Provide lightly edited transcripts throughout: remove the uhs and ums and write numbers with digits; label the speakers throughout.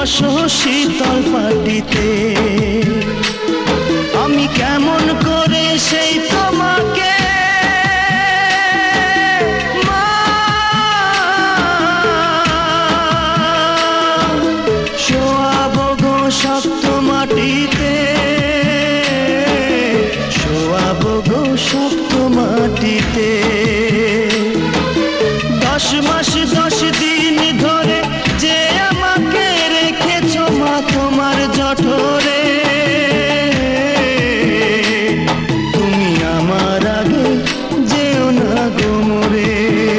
Speaker 1: বসো শীতল পাটিতে। আমি কেমন করে সেই তোমাকে শোয়াবো গো শক্ত মাটিতে, শোয়াবো গো শক্ত মাটিতে। 10 মাস 10 দিন ধরে যে আমাকে রেখেছো মা তোমার জঠরে, তুমি আমার আগে যেও না গো মরে।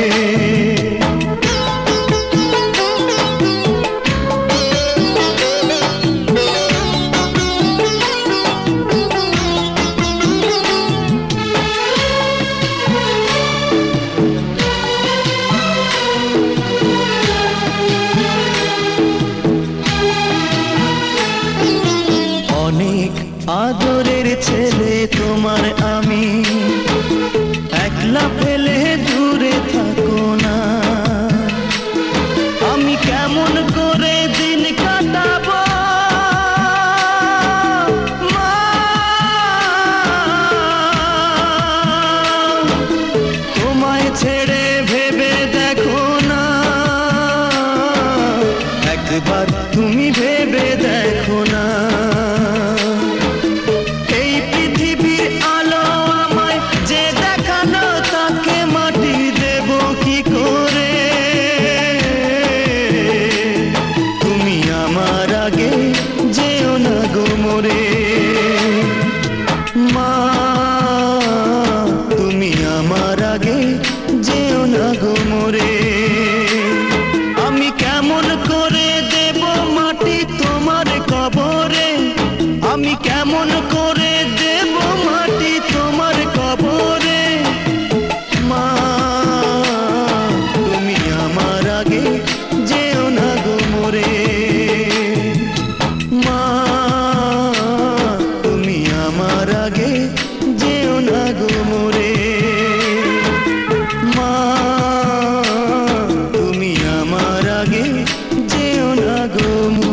Speaker 1: অনেক আদরের ছেলে তোমার আমি, একলা ফেলে দূরে থাকো না। আমি কেমন করে দিন কাটাবো মা, তোমায় ছেড়ে ভেবে দেখো না, একবার তুমি ভেবে দেখো না। যেও না গো মরে মা, তুমি আমার আগে যেও না গো মরে। আমি কেমন করে দেব মাটি তোমার কবরে, আমি কেমন করে দেব মাটি তোমার কবরে মা, তুমি আমার আগে যেও না গো মরে মা, তুমি আমার আগে যেও না গো মরে মা, তুমি আমার আগে যেও না গো মরে।